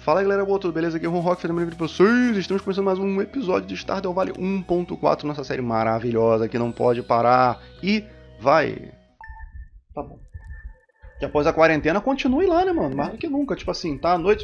Fala galera, boa, tudo beleza? Aqui é o Ron Rock, fazendo um vídeo pra vocês. Estamos começando mais um episódio de Stardew Valley 1.4, nossa série maravilhosa que não pode parar. E vai! Tá bom. Que após a quarentena continue lá, né, mano? Mais do que nunca, tipo assim, tá à noite.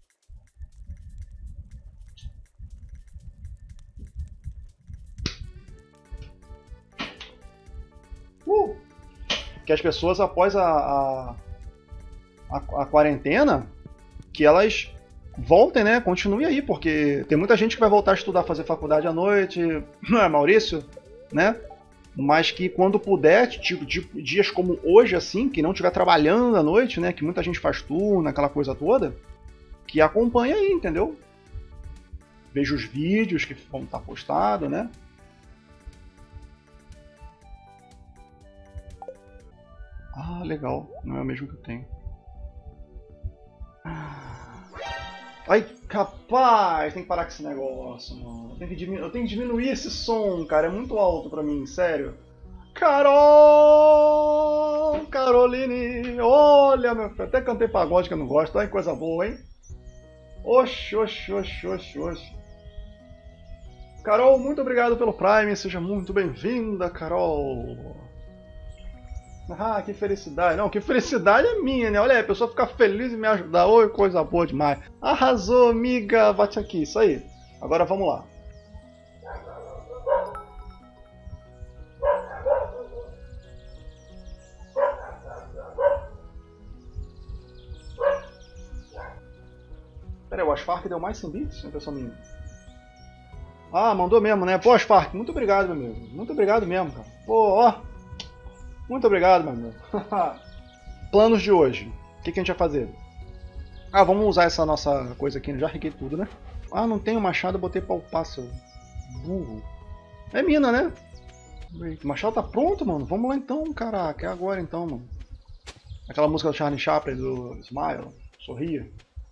Que as pessoas após a quarentena, que elas voltem, né? Continue aí, porque tem muita gente que vai voltar a estudar, fazer faculdade à noite, não é, Maurício? Né? Mas que quando puder, tipo dias como hoje, assim, que não estiver trabalhando à noite, né? Que muita gente faz turno, aquela coisa toda, que acompanha aí, entendeu? Veja os vídeos que vão estar postados, né? Ah, legal. Não é o mesmo que eu tenho. Ai, capaz! Tem que parar com esse negócio, mano. Eu tenho que diminuir esse som, cara. É muito alto pra mim, sério. Carol! Caroline! Olha, meu filho. Até cantei pagode que eu não gosto. Olha que coisa boa, hein? Oxi, oxi, oxi, oxi, oxi. Carol, muito obrigado pelo Prime. Seja muito bem-vinda, Carol. Ah, que felicidade. Não, que felicidade é minha, né? Olha aí, a pessoa ficar feliz em me ajudar. Oi, coisa boa demais. Arrasou, amiga. Bate aqui, isso aí. Agora vamos lá. Pera aí, o Asfark deu mais 100 bits? Impressão minha. Ah, mandou mesmo, né? Pô, Asfark, muito obrigado, meu amigo. Muito obrigado mesmo, cara. Pô, ó. Muito obrigado, meu amigo. Planos de hoje. O que a gente vai fazer? Ah, vamos usar essa nossa coisa aqui. Já riquei tudo, né? Ah, não tenho machado, eu botei pra upar, seu burro. É mina, né? O machado tá pronto, mano. Vamos lá então, caraca. É agora então, mano. Aquela música do Charlie Chaplin, do Smile. Sorria.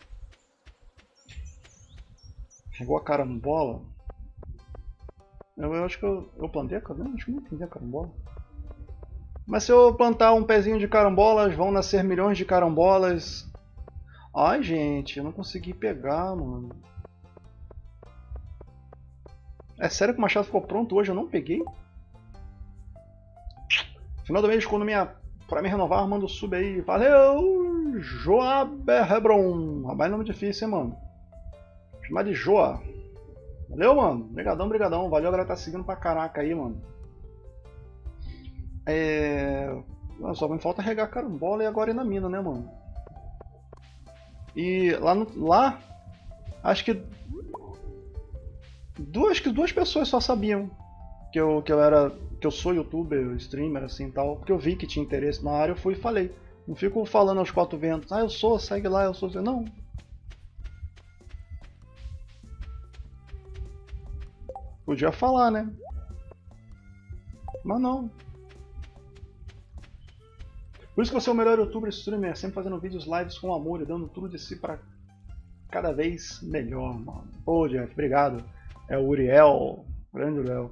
Chegou a carambola. Eu acho que eu plantei a carambola? Acho que eu não entendi a carambola. Mas se eu plantar um pezinho de carambolas, vão nascer milhões de carambolas. Ai, gente, eu não consegui pegar, mano. É sério que o machado ficou pronto hoje? Eu não peguei? Final do mês, pra me renovar, manda o sub aí. Valeu! Joab Hebron. Rapaz, nome difícil, hein, mano. Chamar de Joa. Valeu, mano. Brigadão, brigadão. Valeu, a galera tá seguindo pra caraca aí, mano. Só me falta regar carambola e agora ir na mina, né, mano? E lá acho que duas pessoas só sabiam que eu sou youtuber, streamer assim, tal, porque eu vi que tinha interesse na área, eu fui e falei. Não fico falando aos quatro ventos. Ah, eu sou, segue lá, eu sou, não. Podia falar, né? Mas não. Por isso que você é o melhor youtuber streamer, sempre fazendo vídeos lives com amor e dando tudo de si pra cada vez melhor, mano. Pô, Jeff, obrigado. É o Uriel, grande Uriel.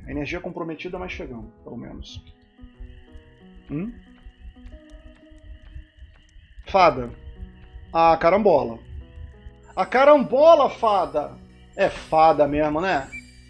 A energia comprometida, mas chegando, pelo menos. Fada. A carambola. A carambola, fada! É fada mesmo, né?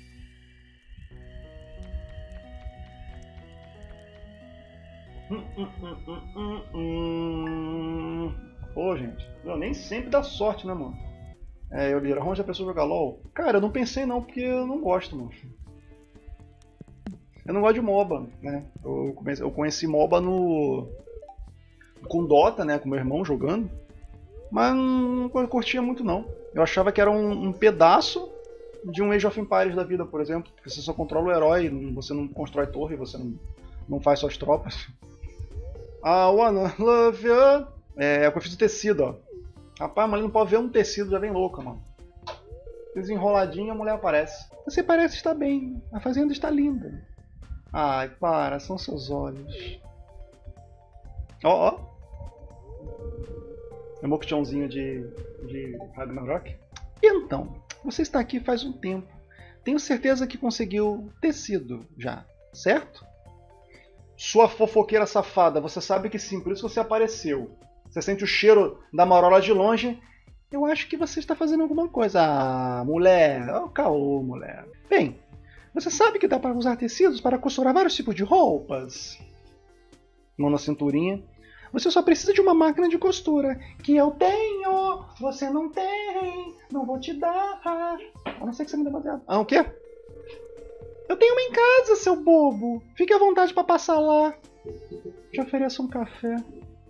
Pô, gente. Nem sempre dá sorte, né, mano? Eu li, arranja a pessoa jogar LOL. Cara, eu não pensei não, porque eu não gosto, mano. Eu não gosto de MOBA, né? Eu conheci MOBA com Dota, né? Com meu irmão jogando. Mas não curtia muito não. Eu achava que era um pedaço de um Age of Empires da vida, por exemplo. Porque você só controla o herói, você não constrói torre, você não faz suas tropas. I wanna love you. É o que eu fiz o tecido, ó. Rapaz, mas não pode ver um tecido, já vem louca, mano. Desenroladinho, a mulher aparece. Você parece estar bem. A fazenda está linda. Ai, para, são seus olhos. Ó, ó. É um moquitãozinho de Ragnarok. Então, você está aqui faz um tempo. Tenho certeza que conseguiu tecido já, certo? Sua fofoqueira safada, você sabe que sim, por isso você apareceu. Você sente o cheiro da marola de longe. Eu acho que você está fazendo alguma coisa. Ah, mulher. Oh, caô, mulher. Bem, você sabe que dá para usar tecidos para costurar vários tipos de roupas? Mão na cinturinha. Você só precisa de uma máquina de costura. Que eu tenho. Você não tem. Não vou te dar. A não ser que você me dê baseado. Ah, o quê? Eu tenho uma em casa, seu bobo. Fique à vontade para passar lá. Te ofereço um café.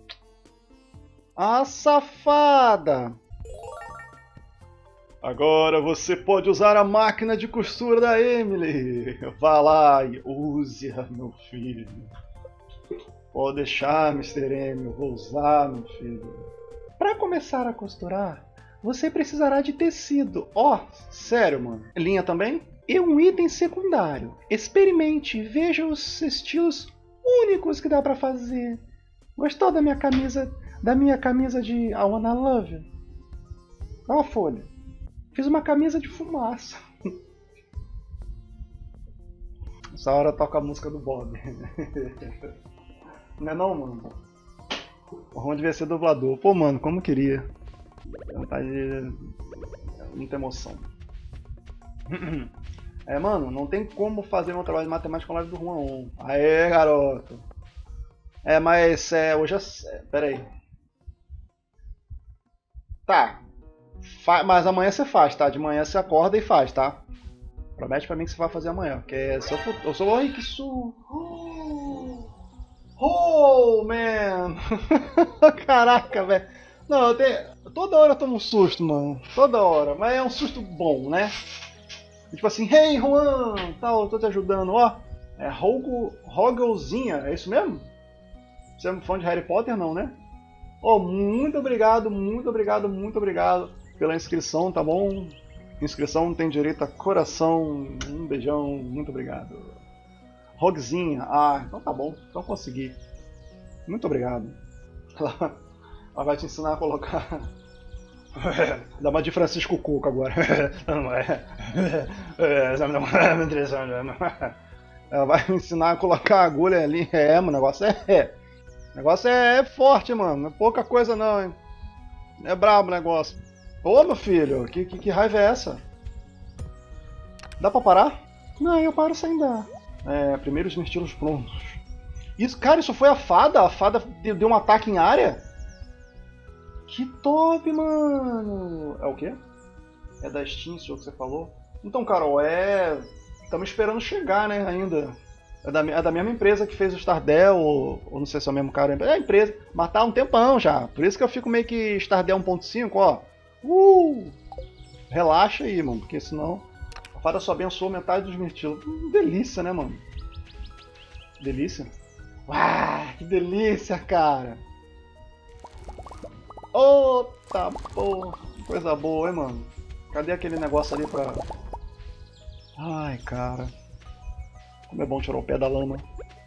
Ah, safada! Agora você pode usar a máquina de costura da Emily. Vá lá e use-a, meu filho. Pode deixar, Mr. M, eu vou usar, meu filho. Para começar a costurar, você precisará de tecido. Ó, sério, mano. Linha também? E um item secundário. Experimente e veja os estilos únicos que dá para fazer. Gostou da minha camisa? Da minha camisa de I Wanna Love You? Olha a folha. Fiz uma camisa de fumaça. Essa hora toca a música do Bob. Não é não, mano? O Ron devia ser dublador. Pô, mano, como queria. Vontade de... Muita emoção. Mano, não tem como fazer um trabalho de matemática com a live do Juan On. Aê, garoto. Mas hoje é... Pera aí. Tá. Mas amanhã você faz, tá? De manhã você acorda e faz, tá? Promete pra mim que você vai fazer amanhã. Porque eu sou... Ai, que isso... Oh, man! Caraca, velho. Não, toda hora eu tomo um susto, mano. Toda hora. Mas é um susto bom, né? Tipo assim, hey, Juan! Tal, eu tô te ajudando. Ó, é Rogelzinha, é isso mesmo? Você é fã de Harry Potter, não, né? Oh, muito obrigado, muito obrigado, muito obrigado pela inscrição, tá bom? Inscrição tem direito a coração. Um beijão, muito obrigado. Roguezinha, então tá bom, então consegui. Muito obrigado. Ela vai te ensinar a colocar. Dá uma de Francisco Cuco agora. Ela vai me ensinar a colocar a agulha ali. O negócio o negócio é forte, mano. Não é pouca coisa não, hein. É brabo o negócio. Ô, meu filho, que raiva é essa? Dá pra parar? Não, eu paro sem dar. Primeiro os estilos prontos. Isso, cara, isso foi a fada? A fada deu um ataque em área? Que top, mano! É o quê? É da Steam, isso que você falou? Então, Carol, estamos esperando chegar, né, ainda. É da mesma empresa que fez o Stardew, ou não sei se é o mesmo cara. É a empresa, mas tá há um tempão já. Por isso que eu fico meio que Stardew 1.5, ó. Relaxa aí, mano, porque senão... A fada só abençoou metade dos mirtilos. Delícia, né, mano? Delícia. Que delícia, cara. Tá porra. Coisa boa, hein, mano? Cadê aquele negócio ali pra... Ai, cara. Como é bom tirar o pé da lama.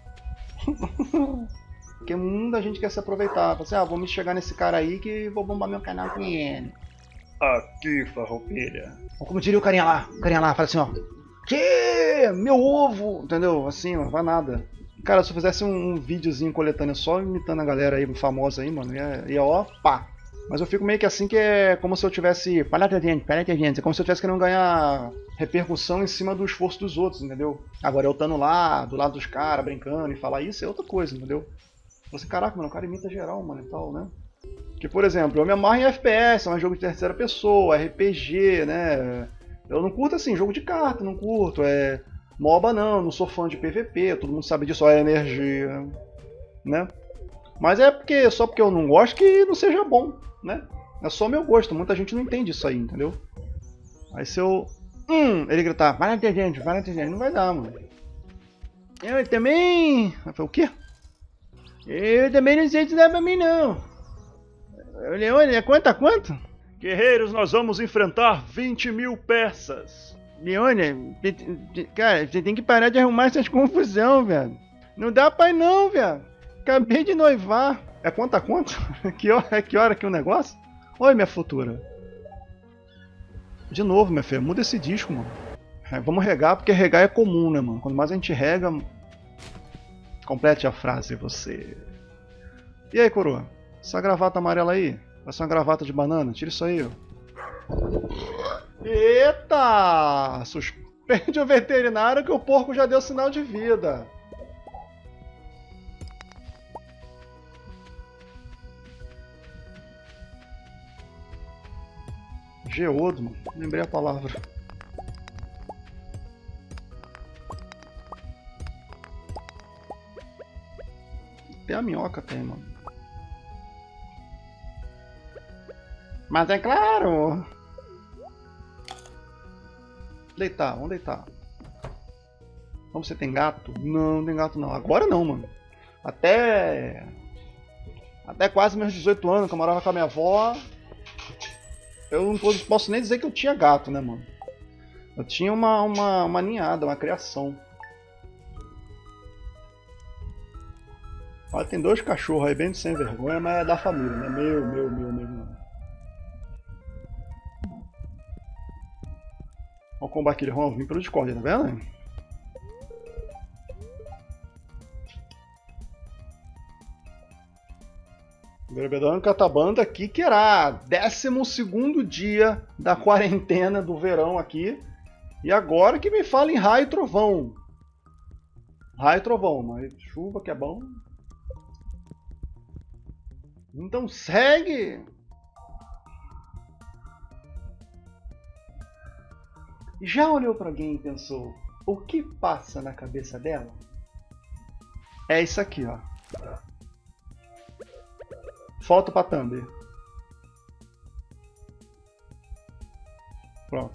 Porque muita gente quer se aproveitar. Fala assim, vamos chegar nesse cara aí que vou bombar meu canal com ele. Aqui, farroupilha. Como diria o carinha lá. O carinha lá fala assim, ó. Que? Meu ovo! Entendeu? Assim, não vai nada. Cara, se eu fizesse um videozinho coletâneo só imitando a galera aí, famosa aí, mano, ia ó, pá. Mas eu fico meio que assim que é como se eu tivesse. Paleta gente. É como se eu tivesse querendo ganhar repercussão em cima do esforço dos outros, entendeu? Agora eu estando lá, do lado dos caras, brincando e falar isso é outra coisa, entendeu? Você, caraca, mano, o cara imita geral, mano, e tal, né? Que, por exemplo, eu me amarro em FPS, é um jogo de terceira pessoa, RPG, né? Eu não curto assim, jogo de carta, não curto, MOBA não sou fã de PVP, todo mundo sabe disso, ó, é energia, né? Mas é só porque eu não gosto que não seja bom, né? É só meu gosto, muita gente não entende isso aí, entendeu? Aí se eu... ele gritar, vai na gente, não vai dar, mano. Eu também... Eu falei, o quê? Eu também não sei se dá pra mim, não. Leone, é quanto a quanto? Guerreiros, nós vamos enfrentar 20 mil peças. Leone, cara, você tem que parar de arrumar essas confusão, velho. Não dá pra ir não, velho. Acabei de noivar. É quanto a quanto? Que hora que o negócio? Oi, minha futura. De novo, minha filha, muda esse disco, mano. Vamos regar, porque regar é comum, né, mano? Quanto mais a gente rega... Complete a frase, você. E aí, coroa? Essa gravata amarela aí? Vai ser uma gravata de banana? Tira isso aí, ó. Eita! Suspende o veterinário que o porco já deu sinal de vida. Geodo, mano. Lembrei a palavra. Até a minhoca tem, mano. Mas é claro! Deitar, vamos deitar. Como você tem gato? Não, tem gato não. Agora não, mano. Até quase meus 18 anos, que eu morava com a minha avó, eu não posso nem dizer que eu tinha gato, né, mano? Eu tinha uma ninhada, uma criação. Olha, tem 2 cachorros aí bem de sem vergonha, mas é da família, né? Meu. Olha o combo aqui, vamos vir pelo Discord, tá vendo? Bebedão Catabanda aqui, que era 12º dia da quarentena do verão aqui. E agora que me fala em raio e trovão. Raio e trovão, mas chuva que é bom. Então segue! Já olhou para alguém e pensou o que passa na cabeça dela? É isso aqui, ó. Foto pra thumb. Pronto.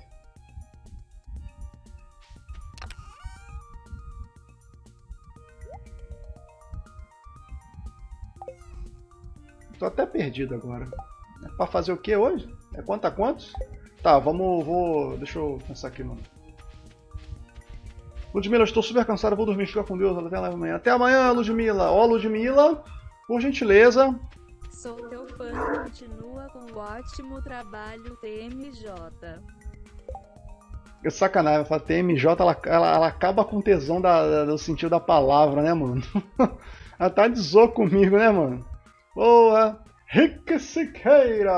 Tô até perdido agora. É pra fazer o que hoje? É quanto a quantos? Tá, deixa eu pensar aqui, mano. Ludmilla, eu estou super cansado, vou dormir, fica com Deus, até amanhã. Até amanhã, Ludmilla. Ó, Ludmilla, por gentileza. Sou teu fã, continua com o ótimo trabalho, TMJ. É sacanagem, ela fala TMJ, ela acaba com o tesão do sentido da palavra, né, mano? Ela tá de zoa comigo, né, mano? Boa! Rica Siqueira!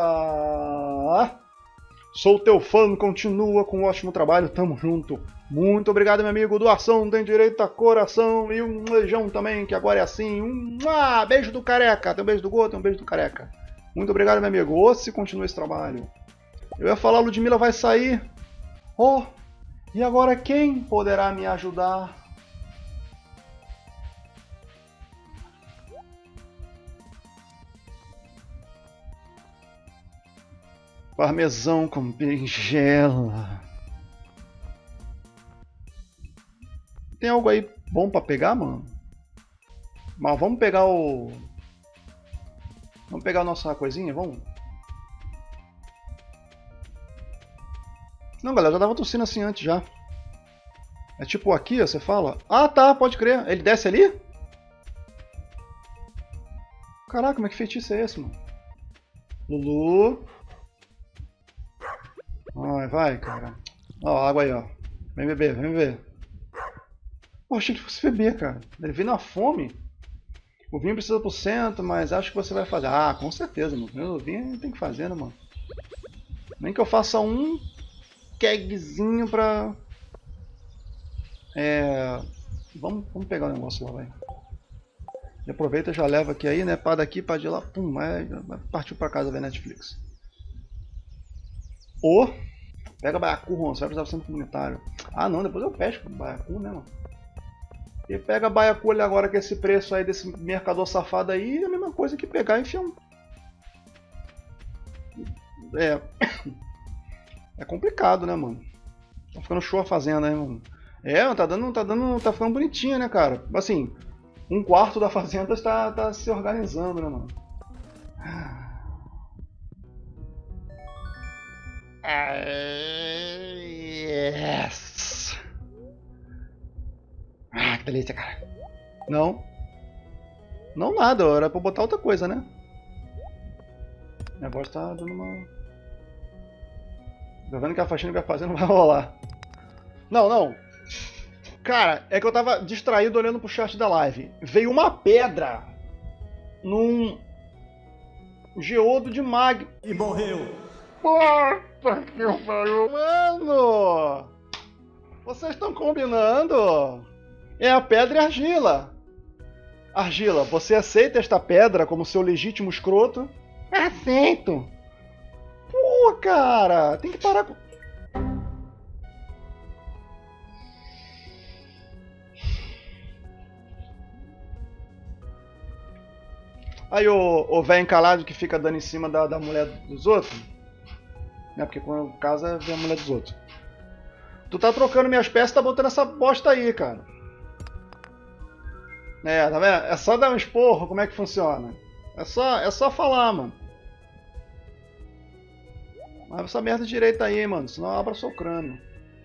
Sou teu fã, continua com um ótimo trabalho, tamo junto. Muito obrigado, meu amigo. Doação tem direito a coração e um beijão também, que agora é assim. Beijo do careca. Tem um beijo do Gordo, tem um beijo do careca. Muito obrigado, meu amigo. Ou se continua esse trabalho. Eu ia falar, Ludmilla vai sair. Oh, e agora quem poderá me ajudar? Parmesão com berinjela. Tem algo aí bom pra pegar, mano? Mas vamos pegar o... Vamos pegar a nossa coisinha, vamos? Não, galera, já tava tossindo assim antes já. É tipo aqui, ó, você fala... Ah, tá, pode crer. Ele desce ali? Caraca, como é que feitiço é esse, mano? Lulu... Ai, vai, cara. Ó, água aí, ó. Vem beber, vem beber. Pô, achei que fosse beber, cara. Ele veio na fome. O vinho precisa por cento, mas acho que você vai fazer. Ah, com certeza, mano. O vinho tem que fazer, né, mano? Nem que eu faça um kegzinho pra... Vamos pegar o negócio lá, vai. E aproveita e já leva aqui aí, né? Pá daqui, pá de lá. Pum, partiu pra casa ver Netflix. Ou... Pega baiacu, Ron. Você vai precisar do centro comunitário. Ah, não. Depois eu pesco baiacu, né, mano? E pega baiacu ali agora com esse preço aí desse mercador safado aí, é a mesma coisa que pegar e enfiar um... É complicado, né, mano? Tá ficando show a fazenda aí, mano. Tá ficando bonitinha, né, cara? Assim, um quarto da fazenda tá se organizando, né, mano? Yes! Ah, que delícia, cara. Não. Não nada, era pra botar outra coisa, né? O negócio tá dando uma... Tô vendo que a faxina que vai fazer não vai rolar. Não. Cara, é que eu tava distraído olhando pro chat da live. Veio uma pedra num geodo de mag... E morreu. Puta que pariu, mano! Vocês estão combinando? É a pedra e a argila. Argila, você aceita esta pedra como seu legítimo escroto? Aceito. Pô, cara, tem que parar com... Aí o velho encalado que fica dando em cima da mulher dos outros, né? Porque quando casa vem a mulher dos outros. Tu tá trocando minhas peças e tá botando essa bosta aí, cara. Tá vendo? É só dar um esporro, como é que funciona? É só falar, mano. Abre essa merda direita aí, mano, senão abra seu crânio.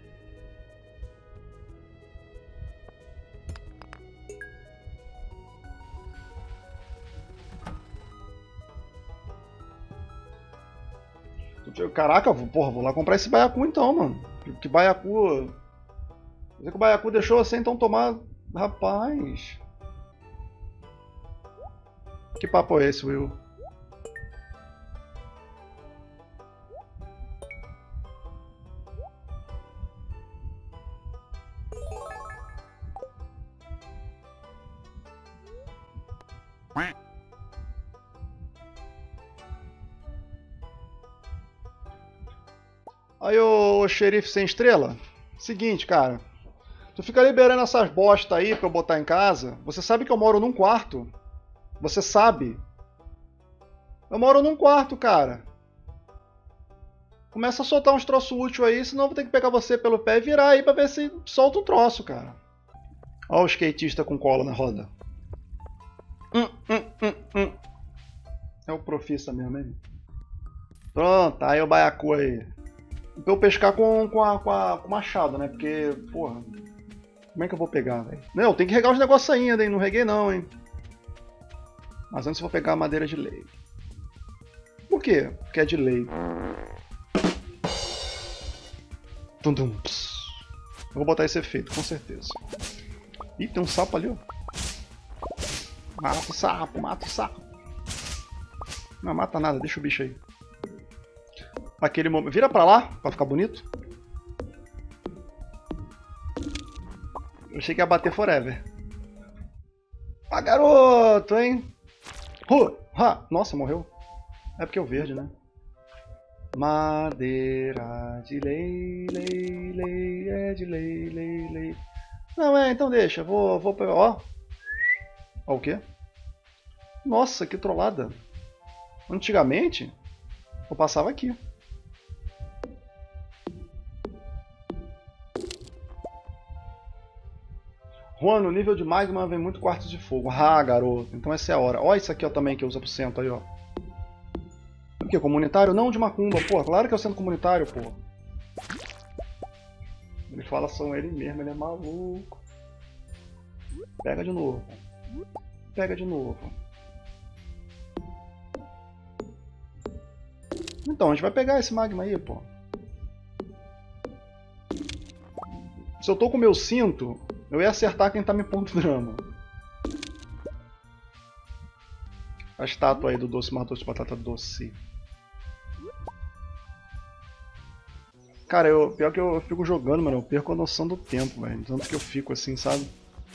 Caraca, porra, vou lá comprar esse baiacu então, mano. Que baiacu... Quer dizer que o baiacu deixou assim, então tomar... Rapaz... Que papo é esse, Will? Aí, ô xerife sem estrela, seguinte, cara. Tu fica liberando essas bosta aí pra eu botar em casa. Você sabe que eu moro num quarto. Você sabe. Eu moro num quarto, cara. Começa a soltar uns troços úteis aí, senão eu vou ter que pegar você pelo pé e virar aí pra ver se solta um troço, cara. Ó o skatista com cola na roda. É o profissa mesmo, hein? Pronto, aí o baiacu aí. Pra eu pescar com o machado, né? Porque, porra... Como é que eu vou pegar, velho? Não, tem que regar os negócios ainda, hein? Não reguei não, hein? Mas antes eu vou pegar a madeira de lei. Por quê? Porque é de lei. Tum, tum, eu vou botar esse efeito, com certeza. Ih, tem um sapo ali, ó. Mata o sapo, mata o sapo. Não mata nada, deixa o bicho aí. Aquele momento. Vira pra lá, pra ficar bonito. Eu achei que ia bater forever. Ah, garoto, hein? Nossa, morreu. É porque é o verde, né? Madeira de lei, lei, lei, é de lei, lei, lei. Não, então deixa, vou pegar, ó. Ó o quê? Nossa, que trollada. Antigamente, eu passava aqui. Juan, no nível de magma vem muito quartos de fogo. Ah, garoto, então essa é a hora. Ó isso aqui ó, também que usa por cento aí, ó. O que? Comunitário? Não, de macumba, pô. Claro que é o centro comunitário, pô. Ele fala só ele mesmo, ele é maluco. Pega de novo. Pega de novo. Então, a gente vai pegar esse magma aí, pô. Se eu tô com o meu cinto, eu ia acertar quem tá me pondo drama. A estátua aí do doce matou de batata doce. Cara, pior que eu fico jogando, mano, eu perco a noção do tempo, velho. Tanto que eu fico assim, sabe?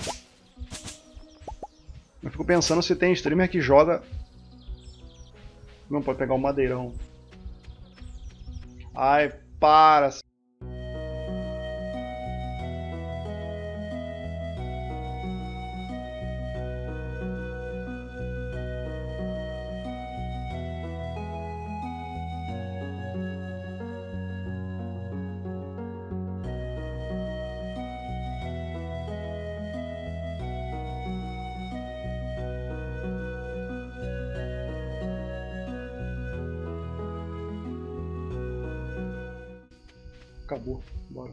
Eu fico pensando se tem streamer que joga... Não, pode pegar um madeirão. Ai, para. Acabou, bora.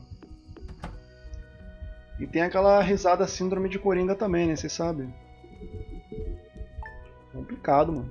E tem aquela risada síndrome de Coringa também, né? Vocês sabem. Complicado, mano.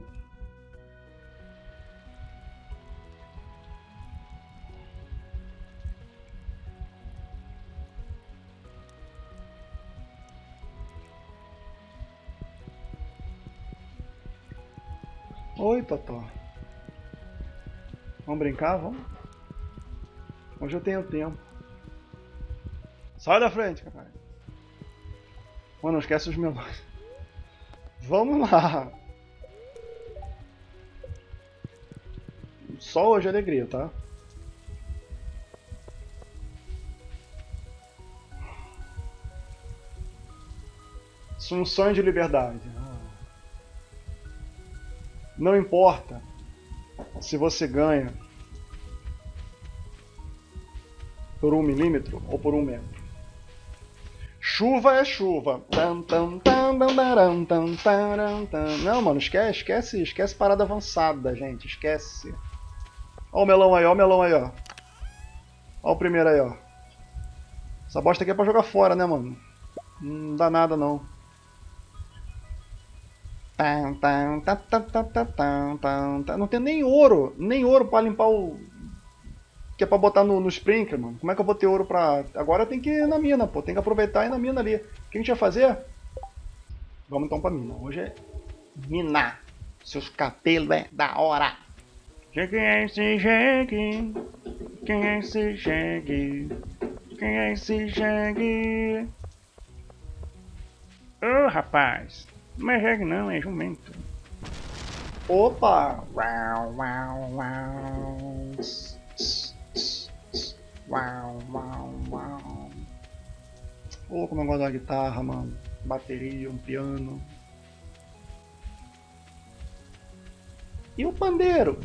Oi, Totó. Vamos brincar? Vamos? Hoje eu tenho tempo. Sai da frente, caralho. Mano, não esquece os melões. Vamos lá. Só hoje é alegria, tá? Isso é um sonho de liberdade. Não importa se você ganha por 1 milímetro ou por 1 metro. Chuva é chuva. Não, mano, esquece parada avançada, gente. Esquece. Ó o melão aí, ó o melão aí, ó. Ó o primeiro aí, ó. Essa bosta aqui é pra jogar fora, né, mano? Não dá nada, não. Não tem nem ouro pra limpar o... Que é pra botar no sprinkler, mano. Como é que eu vou ter ouro pra... Agora tem que ir na mina, pô. Tem que aproveitar e ir na mina ali. O que a gente vai fazer? Vamos então pra mina. Hoje é minar. Seus cabelos é da hora. Quem é esse jegue? Quem é esse jegue? Quem é esse jegue? Ô, rapaz. Não é jegue não, é jumento. Opa! Uau, uau, uau. Uau, uau, uau. Pô, como eu gosto da guitarra, mano. Bateria, um piano. E o pandeiro?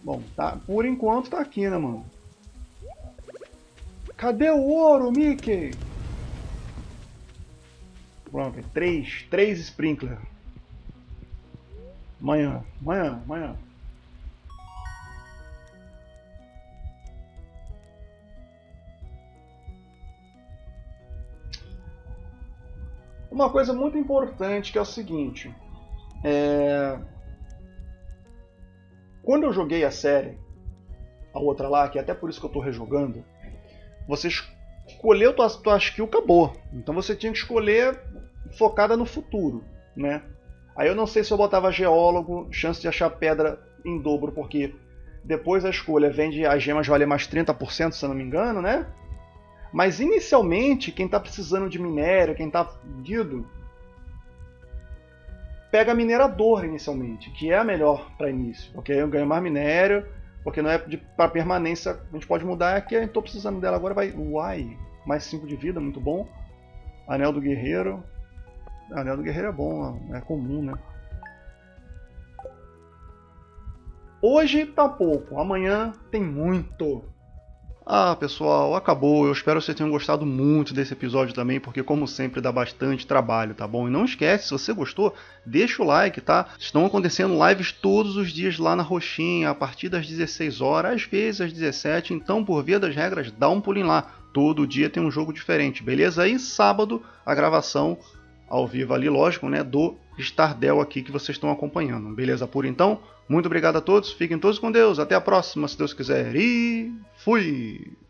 Bom, tá, por enquanto tá aqui, né, mano? Cadê o ouro, Mickey? Pronto, 3 sprinkler. Amanhã. Uma coisa muito importante que é o seguinte. Quando eu joguei a série, a outra lá, que é até por isso que eu tô rejogando, você escolheu tua skill, acabou. Então você tinha que escolher focada no futuro, né? Aí eu não sei se eu botava geólogo, chance de achar pedra em dobro, porque depois a escolha vem de as gemas valer mais 30%, se eu não me engano, né? Mas inicialmente, quem está precisando de minério, quem está fudido, pega minerador inicialmente, que é a melhor para início, porque aí eu ganho mais minério, porque não é para permanência, a gente pode mudar aqui, eu estou precisando dela agora, vai, uai, mais 5 de vida, muito bom. Anel do Guerreiro, Anel do Guerreiro é bom, é comum, né? Hoje tá pouco, amanhã tem muito. Ah, pessoal, acabou. Eu espero que vocês tenham gostado muito desse episódio também, porque como sempre dá bastante trabalho, tá bom? E não esquece, se você gostou, deixa o like, tá? Estão acontecendo lives todos os dias lá na Roxinha, a partir das 16 horas, às vezes às 17, então por via das regras, dá um pulinho lá. Todo dia tem um jogo diferente, beleza? E sábado, a gravação ao vivo ali, lógico, né, do Stardew aqui que vocês estão acompanhando. Beleza por então? Muito obrigado a todos, fiquem todos com Deus, até a próxima, se Deus quiser, e fui!